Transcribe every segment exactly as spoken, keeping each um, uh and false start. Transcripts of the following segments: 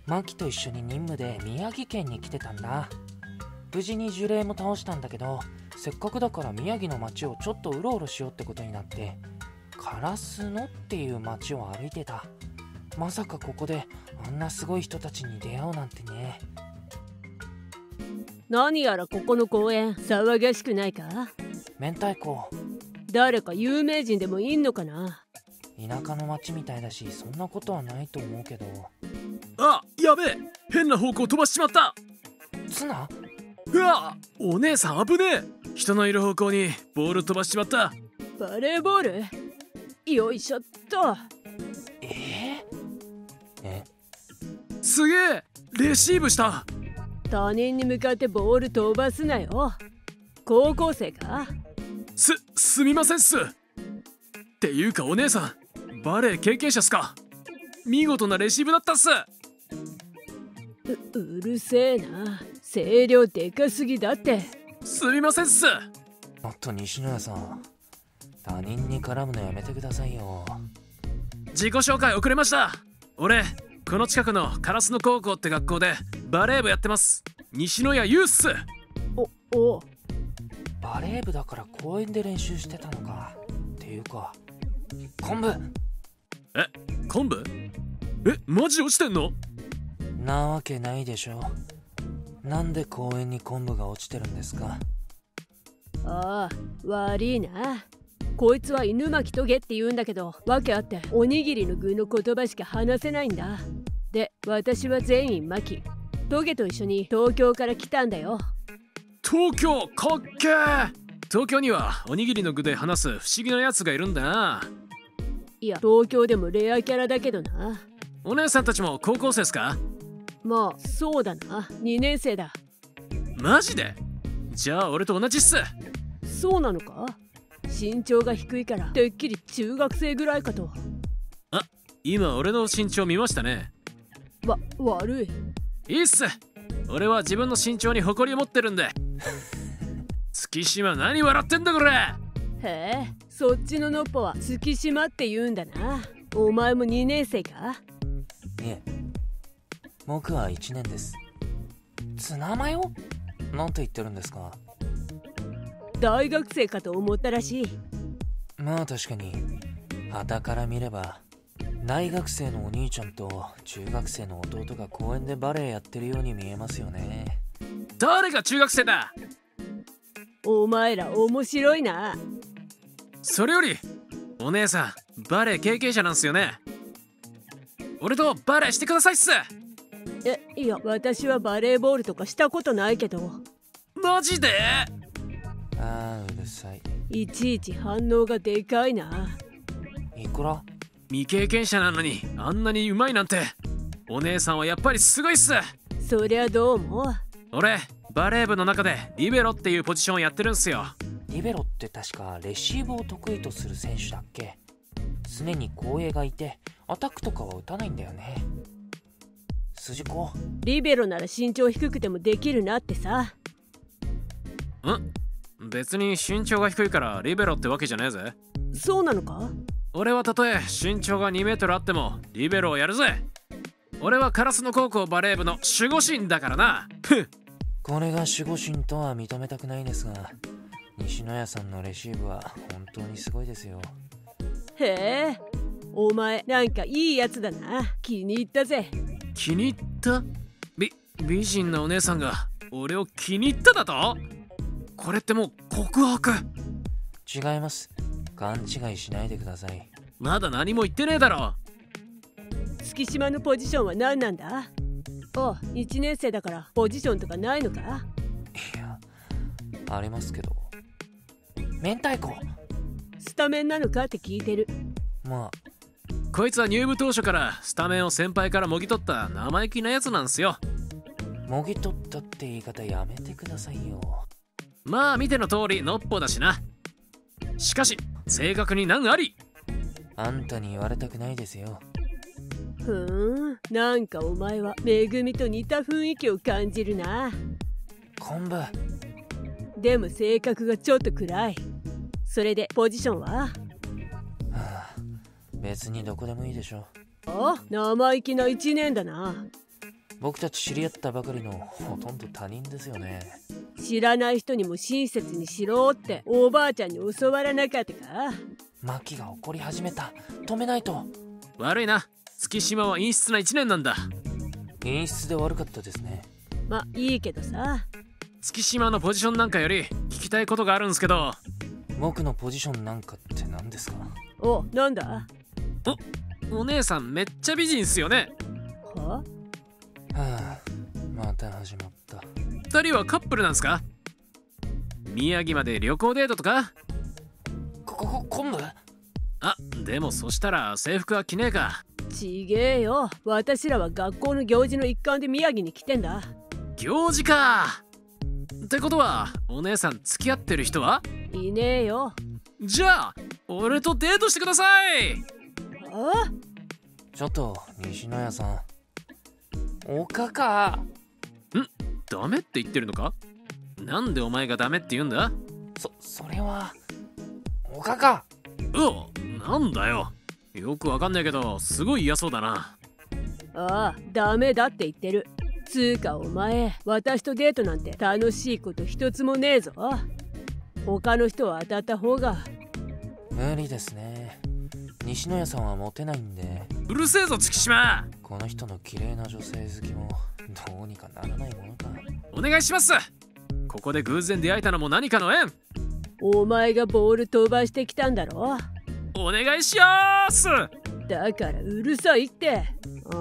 マキと一緒に任務で宮城県に来てたんだ。無事に呪霊も倒したんだけど、せっかくだから宮城の町をちょっとうろうろしようってことになって、烏野っていう町を歩いてた。まさかここであんなすごい人たちに出会うなんてね。 何やらここの公園騒がしくないか？ 明太子、 誰か有名人でもいんのかな？ 田舎の町みたいだし、そんなことはないと思うけど。 あ、やべえ、変な方向飛ばしちまった。 ツナ？ うわ、お姉さん危ねえ。人のいる方向にボール飛ばしちまった。 バレーボール？よいしょっと。 えー、えすげえ、レシーブした。 他人に向かってボール飛ばすなよ。高校生か？ す、すみませんっす。っていうかお姉さん、バレー経験者っすか？見事なレシーブだったっす。 う、うるせえな。声量でかすぎだって。 すみませんっす。 もっと西野屋さん、他人に絡むのやめてくださいよ。 自己紹介遅れました。俺、この近くの烏野高校って学校でバレー部やってます。西野谷優っす。 お、おバレー部だから公園で練習してたのか。っていうか、昆布。 え、昆布？え、マジ落ちてんの？ なわけないでしょ。なんで公園に昆布が落ちてるんですか？ ああ、悪いな。こいつは犬巻トゲって言うんだけど、わけあっておにぎりの具の言葉しか話せないんだ。で、私は全員マキ。トゲと一緒に東京から来たんだよ。 東京かっけー。東京にはおにぎりの具で話す不思議なやつがいるんだな。 いや、東京でもレアキャラだけどな。 お姉さんたちも高校生っすか？ まあ、そうだな。にねん生だ。 マジで？じゃあ俺と同じっす。 そうなのか？身長が低いからてっきり中学生ぐらいかと。 あ、今俺の身長見ましたね。 わ、悪い。 いいっす。俺は自分の身長に誇りを持ってるんで。月島、何笑ってんだこれ。 へえ、そっちののっぽは月島って言うんだな。お前もにねん生か？ いえ、僕はいちねんです。ツナマヨ？なんて言ってるんですか？ 大学生かと思ったらしい。 まあ確かに、傍から見れば大学生のお兄ちゃんと中学生の弟が公園でバレエやってるように見えますよね。 誰が中学生だ？ お前ら面白いな。 それよりお姉さんバレエ経験者なんすよね。俺とバレエしてくださいっす。 え、いや、私はバレーボールとかしたことないけど。 マジで？ あー、うるさい。 いちいち反応がでかいな。 いくら？ 未経験者なのにあんなにうまいなんて。お姉さんはやっぱりすごいっす。 そりゃどうも。 俺バレー部の中でリベロっていうポジションをやってるんすよ。 リベロって確かレシーブを得意とする選手だっけ？常に後衛がいてアタックとかは打たないんだよね。筋子、 リベロなら身長低くてもできるなってさ。 ん？別に身長が低いからリベロってわけじゃねえぜ。 そうなのか？ 俺はたとえ身長がにメートルあってもリベロをやるぜ。俺は烏野高校バレー部の守護神だからな。 これが守護神とは認めたくないですが、西野屋さんのレシーブは本当にすごいですよ。 へえ、お前なんかいいやつだな。気に入ったぜ。 気に入った？び美人なお姉さんが俺を気に入っただと？これってもう告白？ 違います。勘違いしないでください。 まだ何も言ってねえだろ。 月島のポジションは何なんだ？あ、いちねん生だからポジションとかないのか？ いや、ありますけど。明太子、 スタメンなのかって聞いてる。 まあこいつは入部当初からスタメンを先輩からもぎ取った生意気なやつなんすよ。 もぎ取ったって言い方やめてくださいよ。 まあ見ての通りのっぽだしな。しかし性格に難あり。 あんたに言われたくないですよ。 ふーん、なんかお前はめぐみと似た雰囲気を感じるな。 昆布。 でも性格がちょっと暗い。それでポジションは？ はあ、別にどこでもいいでしょ。 あ、生意気ないちねんだな。 僕たち知り合ったばかりのほとんど他人ですよね。 知らない人にも親切にしろっておばあちゃんに教わらなかったか。 マキが怒り始めた。止めないと。 悪いな、月島は陰湿ないちねんなんだ。 陰湿で悪かったですね。 まあいいけどさ。 月島のポジションなんかより聞きたいことがあるんすけど。 僕のポジションなんかって何ですか？ お、なんだ？ お、お姉さんめっちゃ美人っすよね。 は？ はあ、また始まった。 二人はカップルなんすか？宮城まで旅行デートとか？ ここ、こ、昆布？ あ、でもそしたら制服は着ねえか。 ちげえよ、私らは学校の行事の一環で宮城に来てんだ。 行事か。ってことはお姉さん付き合ってる人はいねえよ。 じゃあ俺とデートしてください。 あ？ ちょっと西野屋さん、おかか。 ん？ダメって言ってるのか？なんでお前がダメって言うんだ？ そ、それはおかか。 うお、なんだよ、よくわかんないけどすごい嫌そうだな。 ああ、ダメだって言ってる。つーかお前、私とデートなんて楽しいこと一つもねえぞ。他の人は当たった方が。 無理ですね。西野屋さんはモテないんで。 うるせえぞ月島。 この人の綺麗な女性好きもどうにかならないものか。 お願いします。ここで偶然出会えたのも何かの縁。 お前がボール飛ばしてきたんだろ。 お願いしやーす。 だからうるさいって。うん、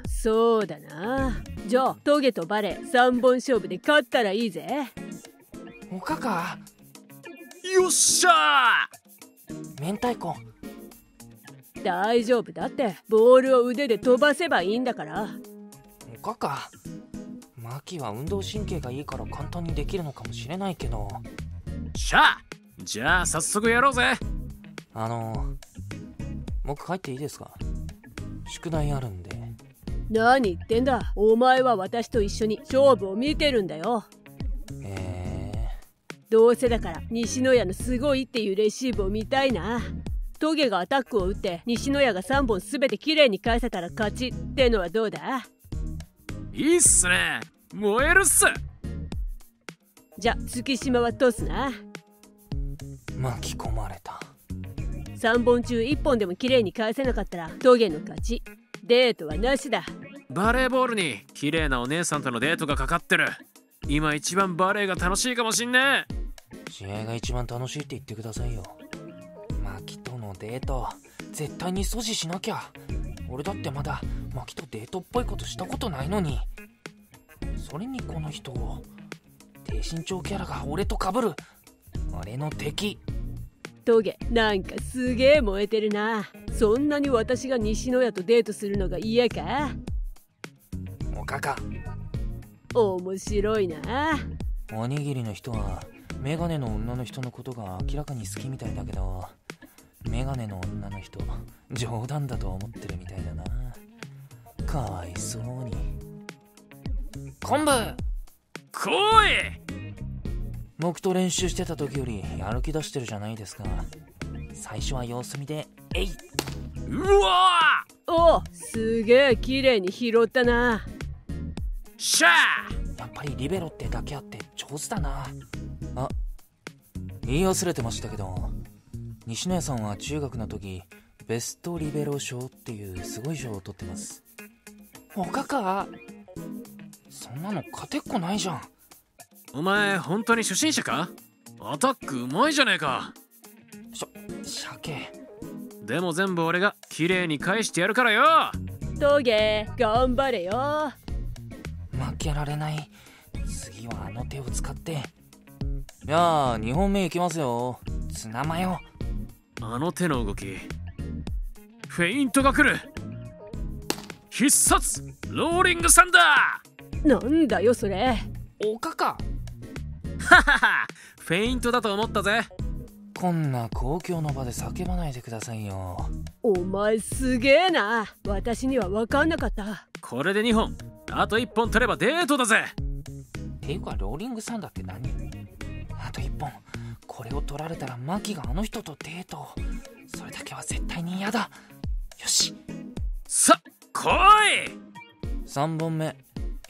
そうだな。じゃあトゲとバレーさんぼん勝負で勝ったらいいぜ。 おかか。 よっしゃー。明太子。 大丈夫だって、ボールを腕で飛ばせばいいんだから。 おかか、マキは運動神経がいいから簡単にできるのかもしれないけど。 しゃあ、じゃあ早速やろうぜ。 あの僕帰っていいですか？宿題あるんで。 何言ってんだ。お前は私と一緒に勝負を見てるんだよ。 えー、 どうせだから西野屋のすごいっていうレシーブを見たいな。トゲがアタックを打って西野屋がさんぼんすべてきれいに返せたら勝ちってのはどうだ？ いいっすね、燃えるっす。 じゃ月島はトスな。 巻き込まれた。 さんぼん中いっぽんでもきれいに返せなかったらトゲの勝ち。デートはなしだ。 バレーボールに綺麗なお姉さんとのデートがかかってる。今一番バレーが楽しいかもしんねえ。 試合が一番楽しいって言ってくださいよ。マキとのデート絶対に阻止しなきゃ。俺だってまだマキとデートっぽいことしたことないのに。それにこの人低身長キャラが俺と被る。俺の敵。 トゲなんかすげえ燃えてるな。そんなに私が西野屋とデートするのが嫌か？ おかか、 面白いな。 おにぎりの人はメガネの女の人のことが明らかに好きみたいだけど、メガネの女の人冗談だと思ってるみたいだな。かわいそうに。昆布来い。 僕と練習してた時よりやる気出してるじゃないですか。最初は様子見でえいうわー。お、すげえ綺麗に拾ったな。 しゃー。やっぱりリベロってだけあって上手だな。あ、言い忘れてましたけど、西野屋さんは中学の時ベストリベロ賞っていうすごい賞を取ってます。おかか、そんなの勝てっこないじゃん。 お前本当に初心者か？アタックうまいじゃねえか。 しゃ、鮭。 でも全部俺が綺麗に返してやるからよ。 トゲ頑張れよ。 負けられない。次はあの手を使って。じゃあにほんめいきますよ。ツナマヨ。 あの手の動き、フェイントが来る。必殺ローリングサンダー。なんだよそれ。 おかか。 ははは、フェイントだと思ったぜ。 こんな公共の場で叫ばないでくださいよ。 お前すげえな。私には分かんなかった。 これでにほん、あといっぽん取ればデートだぜ。 ていうかローリングサンダーって何？あといっぽん、これを取られたらマキがあの人とデート。それだけは絶対に嫌だ。よし、 さ、来い。 さんぼんめ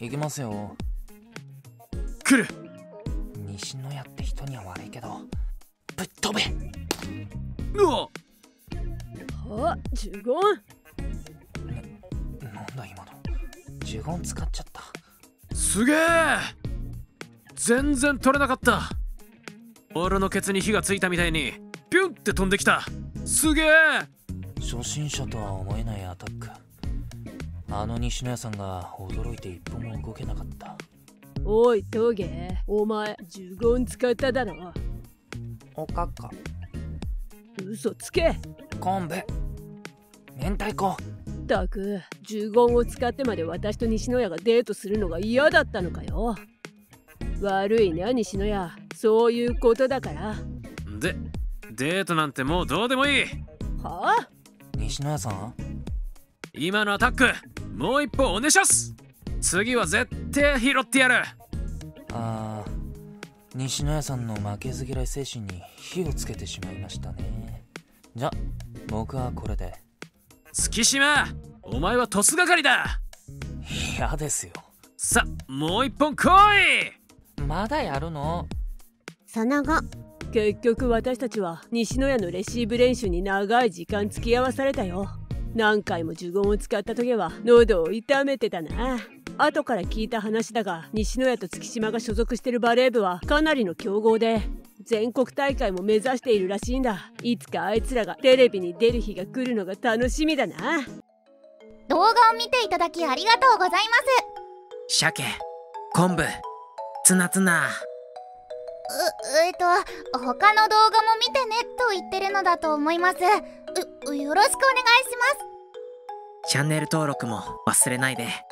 行きますよ。 来る。 西野屋って人には悪いけどぶっ飛べ。 うわあ、呪言。 なんだ今の。呪言使っちゃった。 すげえ。全然取れなかった。俺のケツに火がついたみたいにピュンって飛んできた。すげえ。 初心者とは思えないアタック。あの西野屋さんが驚いて一歩も動けなかった。 おいトゲ、お前呪言使っただろ。 おかか、 嘘つけ。 昆布、明太子。 ったく、呪言を使ってまで私と西野屋がデートするのが嫌だったのかよ。悪いな西野屋、そういうことだから。 で、デートなんてもうどうでもいい。 はあ？ 西野屋さん、 今のアタックもう一本お願いします。次は絶対拾ってやる。 あー、西野屋さんの負けず嫌い精神に火をつけてしまいましたね。じゃ僕はこれで。 月島、お前はトス係だ。 嫌ですよ。 さ、もう一本来い。 まだやるの？ その後、 結局私たちは西野屋のレシーブ練習に長い時間付き合わされたよ。何回も呪言を使った時は喉を痛めてたな。後から聞いた話だが、西野屋と月島が所属してるバレー部はかなりの強豪で全国大会も目指しているらしいんだ。いつかあいつらがテレビに出る日が来るのが楽しみだな。 動画を見ていただきありがとうございます。 鮭、昆布、ツナツナ。 う、えっと、他の動画も見てねと言ってるのだと思います。う、よろしくお願いします。 チャンネル登録も忘れないで。